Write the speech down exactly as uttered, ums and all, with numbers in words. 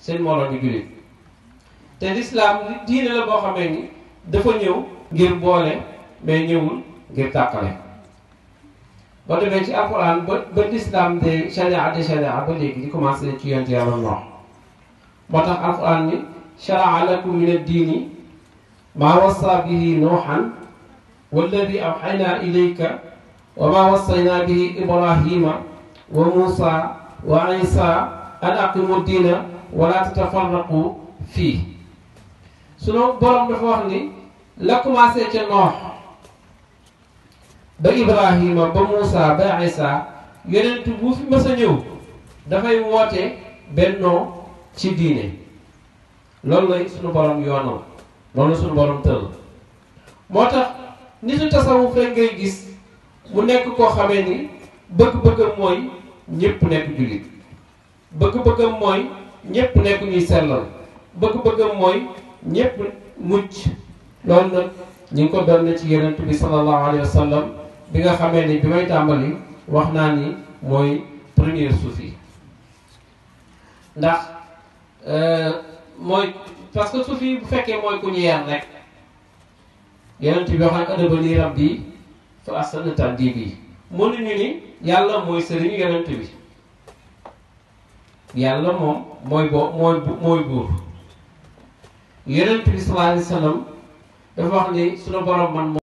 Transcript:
seen moroom yi jullit te lislaam diine la boo xamee ni dafa ñëw ngir boole mais ñëwul ngir tàqale. boo demee ci alquran ba ba lislaam de sharia de sharia ba léegi di commencé ci yonent yàlla Noox moo tax alquran ni sharaa lakum min ad-diini maa wassa bihi nooxan walladi awxaynaa ilayka wa maa wassaynaa bihi ibrahima wa muusa wa isa an aqimu diina wala tatafarraqu fii. sunu borom dafa wax ni la commencé ca Noox ba Ibrahima ba Muusa ba Isa yonent bu fi mës a ñëw dafay woote bennoo ci diine. loolu lay sunu borom yoonal loolu sunu borom tëral moo tax nitu tasawuf rek ngay gis mu nekk koo xamee ni bëgg-bëggam mooy ñépp nekk jullit, bëgg-bëggam mooy ñépp nekk ñuy sellal, bëgg-bëggam mooy ñépp mucc. loolu nag ñu ngi ko doon ci yonent bi sallallahu alayhi wa sallam bi nga xamee ni bi may tàmbali wax naa ni mooy premier soufi ndax mooy parce que soufi bu fekkee mooy ku ñu yar rek yonent bi wax ak adabani rabbi fa ahsana ta'dibi mënuñu ni yàlla mooy sëriñu yonent bi, yàlla moom mooy boo mooy mooy buur. yonent bi sallallahu alayhi wa sallam dafa wax ni sunu borom man